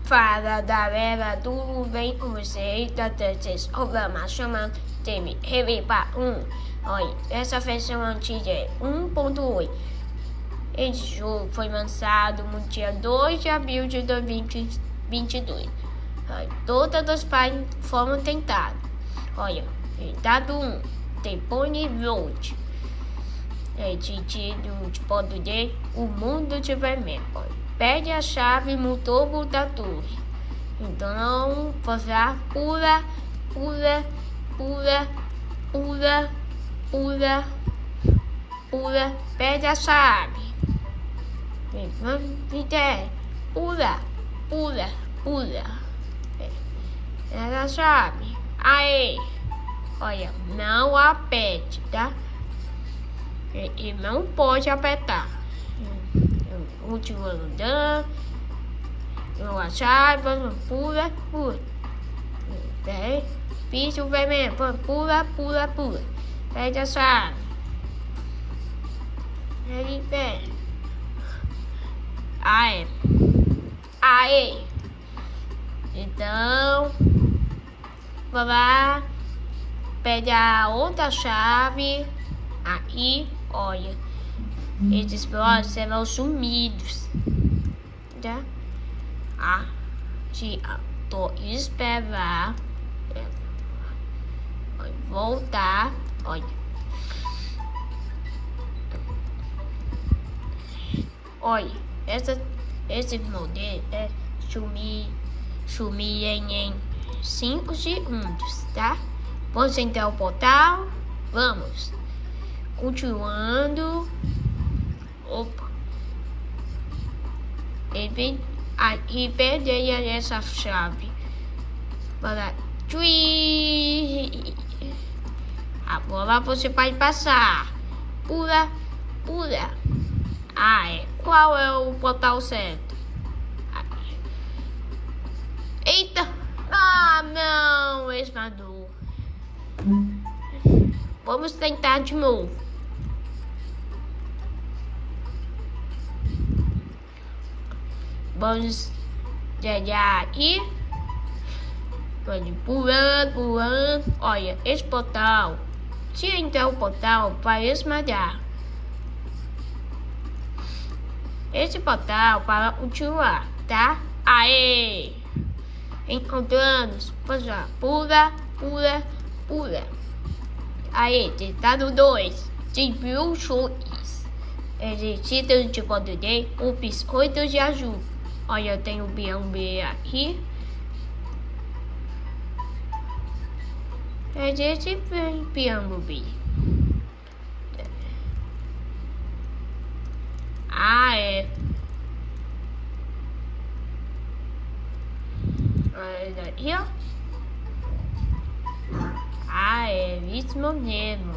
Fala galera, tudo bem com vocês? Esse programa chamado Time Reviva 1. Olha, essa versão antiga é 1.8. Esse jogo foi lançado no dia 2 de abril de 2022. Olha, todas as páginas foram tentadas. Olha, dado 1, tem Pony Road. Título de português, o mundo de vermelho. Perde a chave no topo da torre. Então, você pula, perde a chave. Pula. Perde a chave. Aí, olha, não aperte, tá? E não pode apertar. Continuando andando. Não a chave, pula. Piso vermelho, pula. Perde a chave. Ele perde. Aí. Então, vai lá. Pede a outra chave. Aí, olha. Esses blocos serão sumidos. Tá? Tô esperar. Voltar. Olha. Esse modelo é sumir em 5 segundos, tá? Vamos entrar o portal. Vamos. Continuando. Opa. E perdi essa chave. Para agora você pode passar. Pula. Qual é o portal certo? Eita! Não, esmadou. Vamos tentar de novo. Vamos chegar aqui. Pode pulando. Olha, esse portal. Se entrar o portal, vai esmagar. Esse portal para continuar, tá? Aê! Encontramos. Pula. Aí, tentado 2. Civil Shoes. Exercício de português, um biscoito de azul. Olha, eu tenho o B aqui. Esse piano B. Olha aqui, ó. É isso mesmo.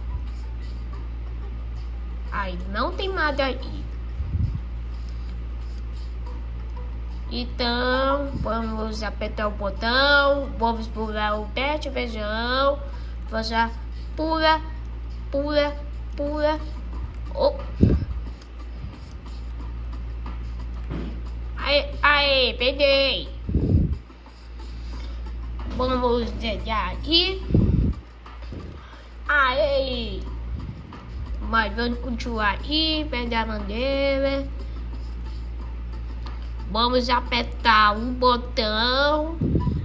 Aí não tem nada aí. Então, vamos apertar o botão. Vamos pular o pé de feijão. Você pula. Aí, peguei. Vamos chegar aqui. Aí. Mas vamos continuar aqui, pegar a bandeira. Vamos apertar um botão.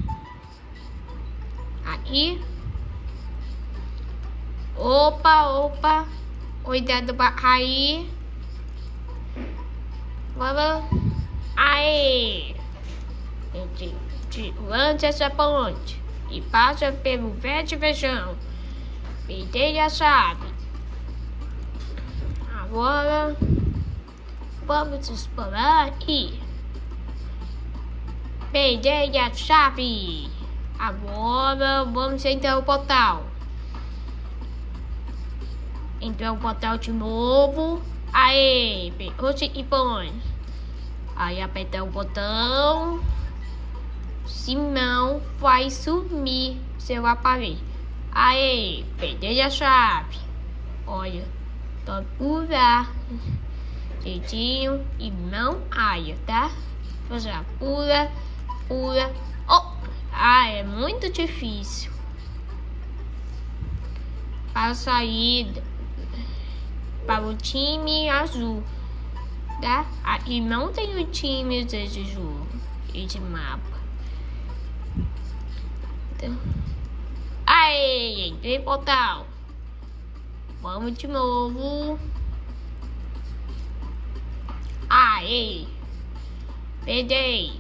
Aqui. Opa. Cuidado pra cair. Vamos. Aí. Lança essa ponte. E passa pelo pé de feijão. Perdi a chave. Agora vamos explorar aqui. Perdi a chave. Agora vamos entrar no portal. Entrar no portal de novo. Aí, pegou-se e põe. Aí apertar o botão. Se não, vai sumir seu aparelho. Aí, perdi a chave. Olha, tô pular. Jeitinho e não aia, tá? Você pula, pula. Oh! É muito difícil. Para sair para o time azul, tá? Aqui não tem o time desse jogo, esse mapa. Então, entrei no portal. Vamos de novo. Peguei.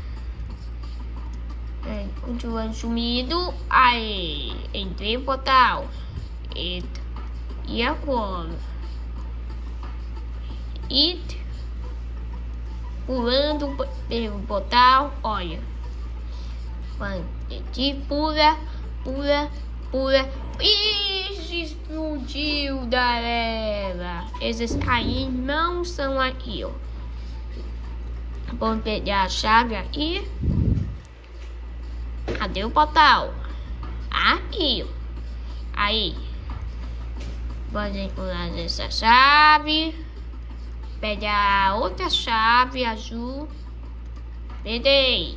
Continuando sumido. Entrei no portal. Eita. E agora? Pulando pelo portal. Olha. Pula. Ih, explodiu, galera. Esses aí não são aqui, ó. Vamos pegar a chave aqui. Cadê o portal? Aqui, ó. Aí. Vamos encontrar essa chave. Pegar outra chave azul. Peguei.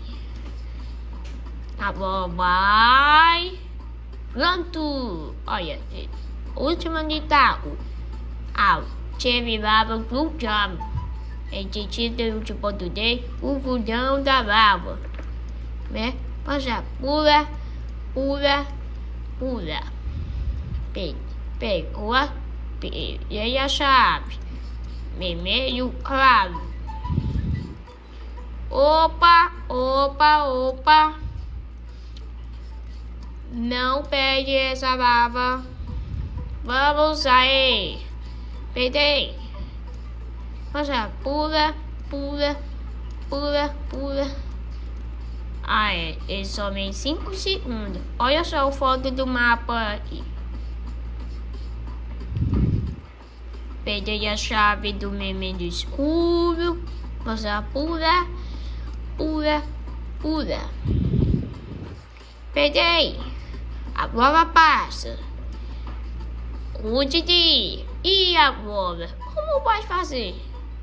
Agora vai. Pronto. Olha. Último ditado. Tive lava no jam. Em título de português, o vulcão da lava. Né? Passa, pula. Peguei a chave. Meio claro. Opa. Não pegue essa lava. Vamos aí. Peguei. Passa, pula. É somente 5 segundos. Olha só a foto do mapa aqui. Peguei a chave do meme do escuro. Passa, pula. Peguei. Agora passa. Cuide. E agora? Como vai fazer?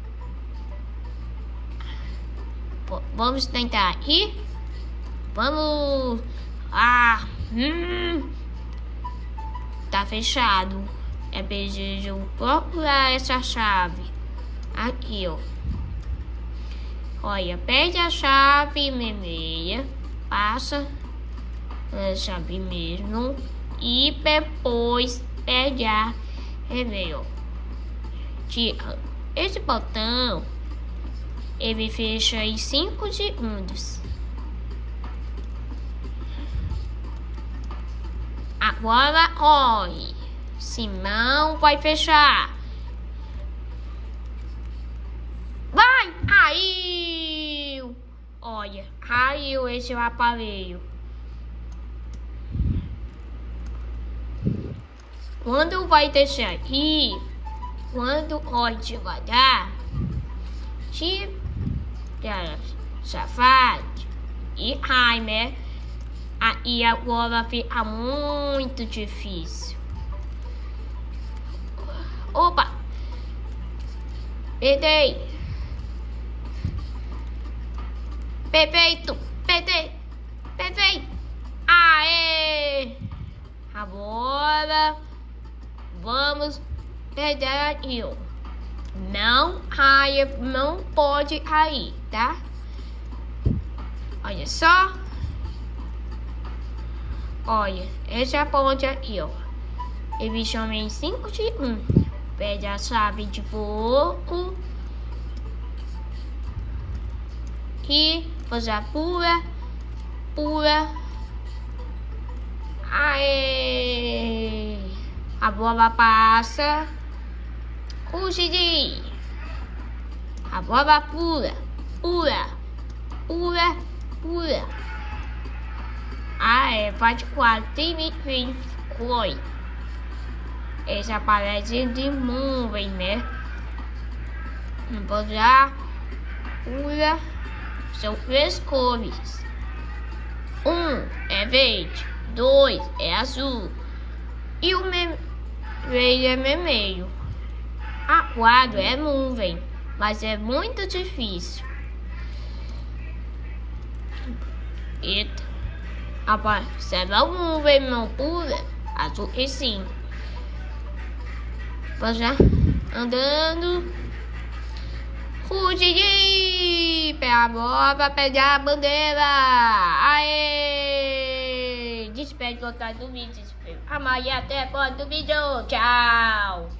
Vamos tentar aqui. Vamos. Tá fechado. É preciso procurar essa chave. Aqui, ó. Olha, pede a chave meia. Passa a chave mesmo. E depois pegar e-mail. Esse botão ele fecha em 5 segundos. Agora olhe, senão vai fechar. Vai! Caiu! Olha, caiu esse aparelho. Quando vai deixar aqui, quando olha devagar, safado e Heimer, aí agora fica muito difícil. Opa! Peguei! Perfeito! Peguei! Aê! Agora vamos pegar aqui, ó. Não caia, não pode cair, tá? Olha só. Olha, essa é a ponte aqui, ó. Ele chama em 5 segundos. Pede a chave de fogo. E você pula. Aê! A bola passa. Consegui. A bola pula. Faz 4 foi. Esse aparece de nuvem, né? Vamos lá. Pula. São 3 cores. 1 é verde. 2 é azul. E o verde é vermelho. A 4 é nuvem. Mas é muito difícil. Eita. Rapaz, vamos ver meu pula. Azul e sim. Vamos já. Andando. Fugir. Pega a bola pra pegar a bandeira. Aê! Despede, vontade do vídeo. Amanhã até a próxima do vídeo. Tchau.